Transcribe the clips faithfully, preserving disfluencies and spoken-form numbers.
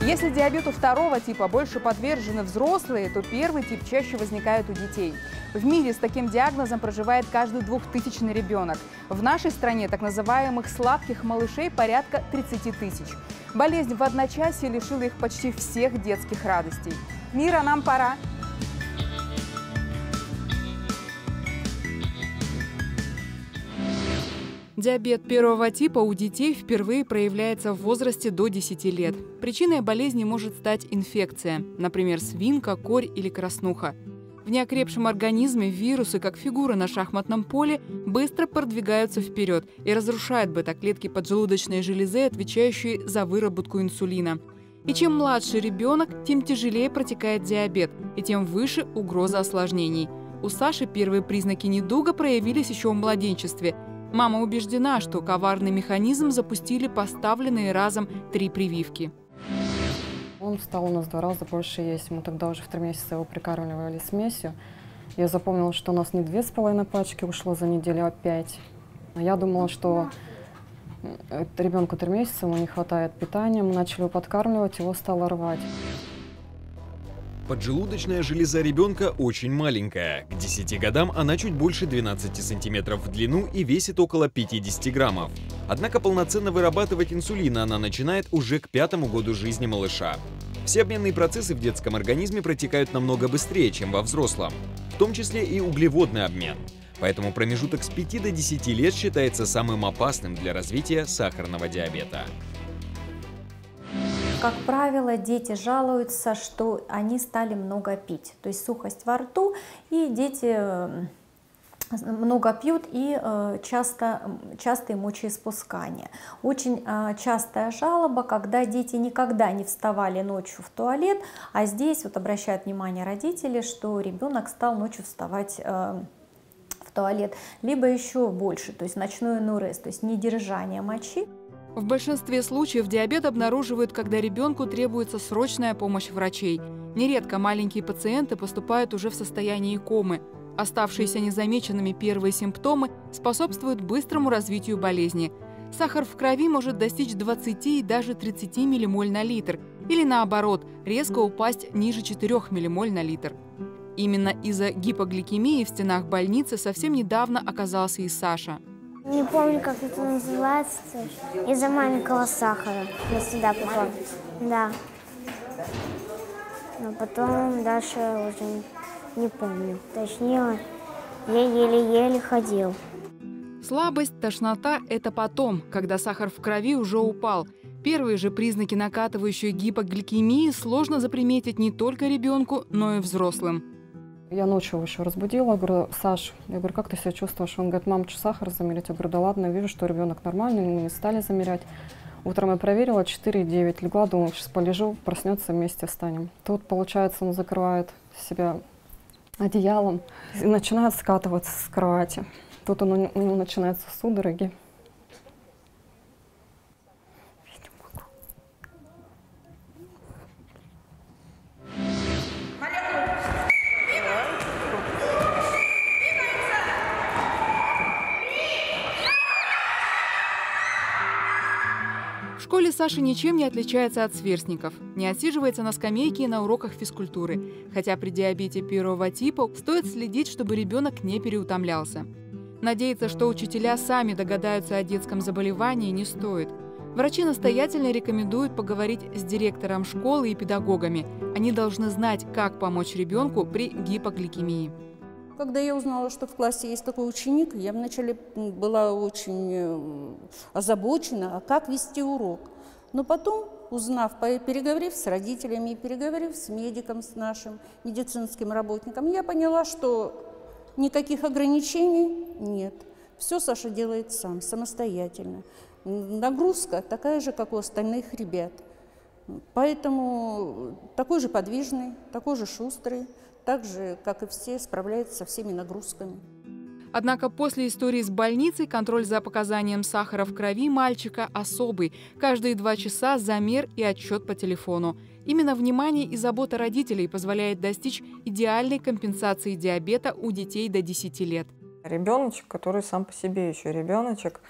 Если диабету второго типа больше подвержены взрослые, то первый тип чаще возникает у детей. В мире с таким диагнозом проживает каждый двухтысячный ребенок. В нашей стране так называемых сладких малышей порядка тридцати тысяч. Болезнь в одночасье лишила их почти всех детских радостей. Мира, нам пора! Диабет первого типа у детей впервые проявляется в возрасте до десяти лет. Причиной болезни может стать инфекция, например, свинка, корь или краснуха. В неокрепшем организме вирусы, как фигуры на шахматном поле, быстро продвигаются вперед и разрушают бета-клетки поджелудочной железы, отвечающие за выработку инсулина. И чем младше ребенок, тем тяжелее протекает диабет, и тем выше угроза осложнений. У Саши первые признаки недуга проявились еще в младенчестве. Мама убеждена, что коварный механизм запустили поставленные разом три прививки. Он стал у нас в два раза больше есть. Мы тогда уже в три месяца его прикармливали смесью. Я запомнила, что у нас не две с половиной пачки ушло за неделю, а пять. Я думала, что ребенку три месяца, ему не хватает питания. Мы начали его подкармливать, его стало рвать. Поджелудочная железа ребенка очень маленькая. К десяти годам она чуть больше двенадцати сантиметров в длину и весит около пятидесяти граммов. Однако полноценно вырабатывать инсулин она начинает уже к пятому году жизни малыша. Все обменные процессы в детском организме протекают намного быстрее, чем во взрослом, в том числе и углеводный обмен. Поэтому промежуток с пяти до десяти лет считается самым опасным для развития сахарного диабета. Как правило, дети жалуются, что они стали много пить, то есть сухость во рту, и дети много пьют и часто, частые мочеиспускания. Очень частая жалоба, когда дети никогда не вставали ночью в туалет, а здесь вот обращают внимание родители, что ребенок стал ночью вставать в туалет, либо еще больше, то есть ночной энурез, то есть недержание мочи. В большинстве случаев диабет обнаруживают, когда ребенку требуется срочная помощь врачей. Нередко маленькие пациенты поступают уже в состоянии комы. Оставшиеся незамеченными первые симптомы способствуют быстрому развитию болезни. Сахар в крови может достичь двадцати и даже тридцати миллимоль на литр, или наоборот, резко упасть ниже четырёх миллимоль на литр. Именно из-за гипогликемии в стенах больницы совсем недавно оказался и Саша. Не помню, как это называется, из-за маленького сахара я сюда попал. Да. Но потом дальше уже не помню. Точнее, я еле-еле ходил. Слабость, тошнота – это потом, когда сахар в крови уже упал. Первые же признаки накатывающей гипогликемии сложно заприметить не только ребенку, но и взрослым. Я ночью его еще разбудила, говорю: Саш, я говорю, как ты себя чувствуешь? Он говорит: мам, что сахар замерять? Я говорю: да ладно, вижу, что ребенок нормальный, мы не стали замерять. Утром я проверила, четыре и девять, легла, думаю, сейчас полежу, проснется, вместе встанем. Тут, получается, он закрывает себя одеялом и начинает скатываться с кровати. Тут он, у него начинаются судороги. В школе Саша ничем не отличается от сверстников, не отсиживается на скамейке и на уроках физкультуры. Хотя при диабете первого типа стоит следить, чтобы ребенок не переутомлялся. Надеяться, что учителя сами догадаются о детском заболевании, не стоит. Врачи настоятельно рекомендуют поговорить с директором школы и педагогами. Они должны знать, как помочь ребенку при гипогликемии. Когда я узнала, что в классе есть такой ученик, я вначале была очень озабочена, а как вести урок. Но потом, узнав, переговорив с родителями, переговорив с медиком, с нашим медицинским работником, я поняла, что никаких ограничений нет. Все Саша делает сам, самостоятельно. Нагрузка такая же, как у остальных ребят. Поэтому такой же подвижный, такой же шустрый. Так же, как и все, справляется со всеми нагрузками. Однако после истории с больницей контроль за показанием сахара в крови мальчика особый. Каждые два часа замер и отчет по телефону. Именно внимание и забота родителей позволяет достичь идеальной компенсации диабета у детей до десяти лет. Ребеночек, который сам по себе еще ребеночек,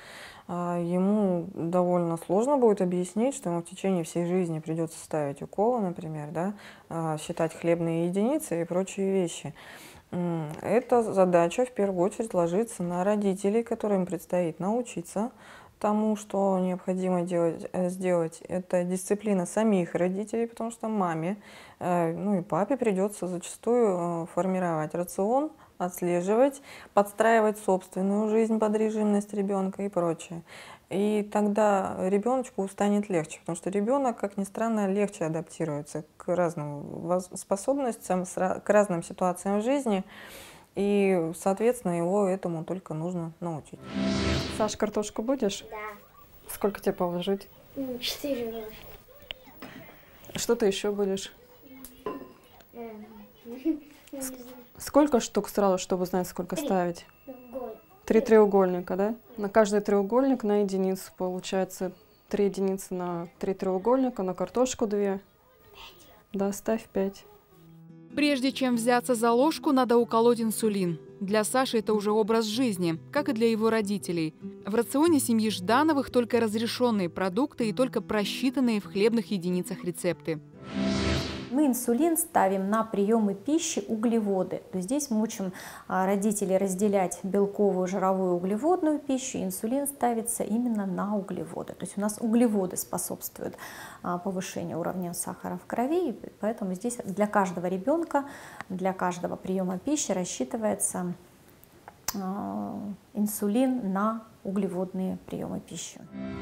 ему довольно сложно будет объяснить, что ему в течение всей жизни придется ставить уколы, например, да, считать хлебные единицы и прочие вещи. Эта задача в первую очередь ложится на родителей, которым предстоит научиться тому, что необходимо делать, сделать. Это дисциплина самих родителей, потому что маме, ну и папе придется зачастую формировать рацион, отслеживать, подстраивать собственную жизнь под режимность ребенка и прочее. И тогда ребеночку станет легче, потому что ребенок, как ни странно, легче адаптируется к разным способностям, к разным ситуациям в жизни. И, соответственно, его этому только нужно научить. Саш, картошку будешь? Да. Сколько тебе положить? Четыре ложки. Что ты еще будешь? Сколько штук сразу, чтобы знать, сколько Три. ставить? Три треугольника, да? На каждый треугольник на единицу. Получается три единицы на три треугольника, на картошку две. Да, ставь пять. Прежде чем взяться за ложку, надо уколоть инсулин. Для Саши это уже образ жизни, как и для его родителей. В рационе семьи Ждановых только разрешенные продукты и только просчитанные в хлебных единицах рецепты. Мы инсулин ставим на приемы пищи углеводы. То есть здесь мы учим родителей разделять белковую, жировую, углеводную пищу. Инсулин ставится именно на углеводы. То есть у нас углеводы способствуют повышению уровня сахара в крови. Поэтому здесь для каждого ребенка, для каждого приема пищи рассчитывается инсулин на углеводные приемы пищи.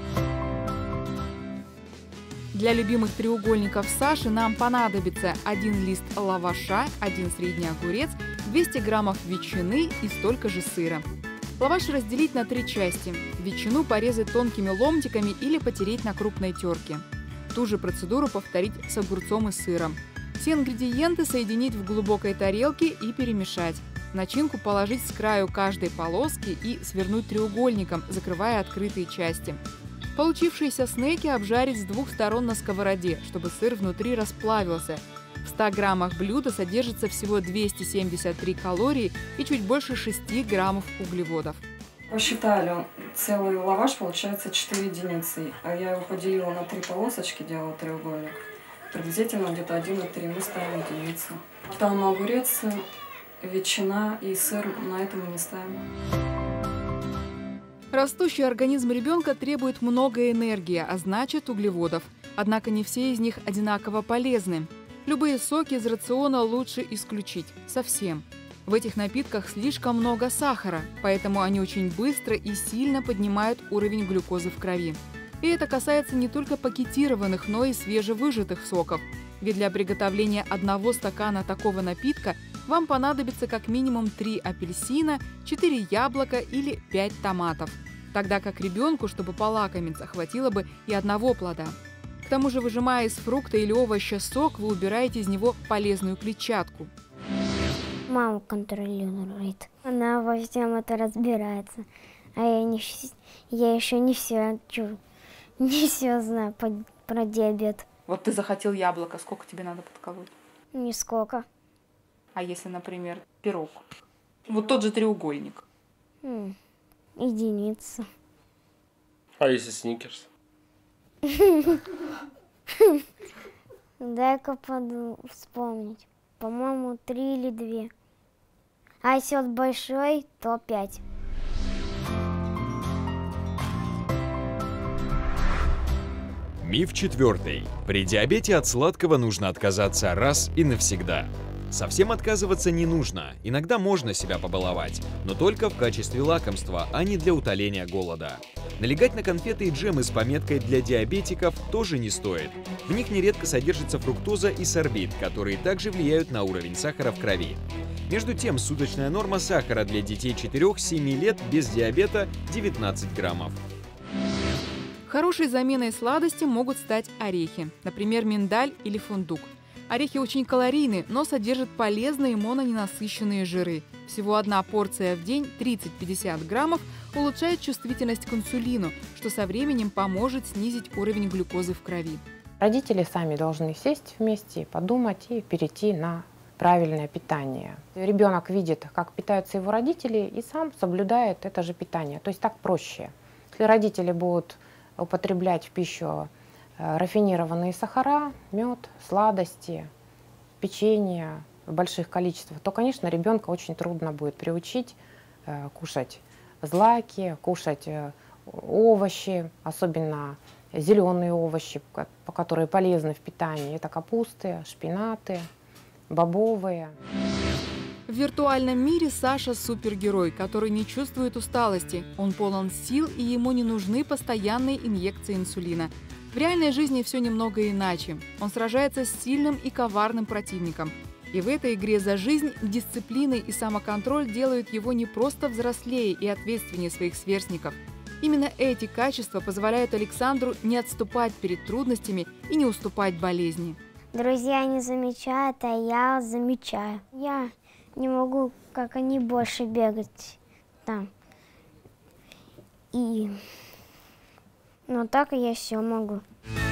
Для любимых треугольников Саши нам понадобится один лист лаваша, один средний огурец, двести граммов ветчины и столько же сыра. Лаваш разделить на три части. Ветчину порезать тонкими ломтиками или потереть на крупной терке. Ту же процедуру повторить с огурцом и сыром. Все ингредиенты соединить в глубокой тарелке и перемешать. Начинку положить с краю каждой полоски и свернуть треугольником, закрывая открытые части. Получившиеся снеки обжарить с двух сторон на сковороде, чтобы сыр внутри расплавился. В ста граммах блюда содержится всего двести семьдесят три калории и чуть больше шести граммов углеводов. Посчитали, целый лаваш получается четыре единицы, а я его поделила на три полосочки, делала треугольник. Приблизительно где-то один и три мы ставим единицу. Там огурец, ветчина и сыр, на этом мы не ставим. Растущий организм ребенка требует много энергии, а значит углеводов. Однако не все из них одинаково полезны. Любые соки из рациона лучше исключить. Совсем. В этих напитках слишком много сахара, поэтому они очень быстро и сильно поднимают уровень глюкозы в крови. И это касается не только пакетированных, но и свежевыжатых соков. Ведь для приготовления одного стакана такого напитка вам понадобится как минимум три апельсина, четыре яблока или пять томатов. Тогда как ребенку, чтобы полакомиться, хватило бы и одного плода. К тому же, выжимая из фрукта или овоща сок, вы убираете из него полезную клетчатку. Мама контролирует. Она во всем это разбирается. А я, не, я еще не все, не все знаю по, про диабет. Вот ты захотел яблоко, сколько тебе надо подколоть? Нисколько. А если, например, пирог? Вот тот же треугольник. М, единица. А если сникерс? Дай-ка подумать, вспомнить. По-моему, три или две. А если вот большой, то пять. Миф четвертый. При диабете от сладкого нужно отказаться раз и навсегда. Совсем отказываться не нужно, иногда можно себя побаловать, но только в качестве лакомства, а не для утоления голода. Налегать на конфеты и джемы с пометкой «для диабетиков» тоже не стоит. В них нередко содержится фруктоза и сорбит, которые также влияют на уровень сахара в крови. Между тем, суточная норма сахара для детей четырёх-семи лет без диабета – девятнадцать граммов. Хорошей заменой сладости могут стать орехи, например, миндаль или фундук. Орехи очень калорийны, но содержат полезные мононенасыщенные жиры. Всего одна порция в день, тридцать-пятьдесят граммов, улучшает чувствительность к инсулину, что со временем поможет снизить уровень глюкозы в крови. Родители сами должны сесть вместе, подумать и перейти на правильное питание. Ребенок видит, как питаются его родители, и сам соблюдает это же питание. То есть так проще. Если родители будут употреблять в пищу рафинированные сахара, мед, сладости, печенье в больших количествах, то, конечно, ребенка очень трудно будет приучить э, кушать злаки, кушать э, овощи, особенно зеленые овощи, которые полезны в питании. Это капусты, шпинаты, бобовые. В виртуальном мире Саша – супергерой, который не чувствует усталости. Он полон сил, и ему не нужны постоянные инъекции инсулина. В реальной жизни все немного иначе. Он сражается с сильным и коварным противником. И в этой игре за жизнь дисциплина и самоконтроль делают его не просто взрослее и ответственнее своих сверстников. Именно эти качества позволяют Александру не отступать перед трудностями и не уступать болезни. Друзья не замечают, а я замечаю. Я не могу, как они, больше бегать там. И... Но так я все могу.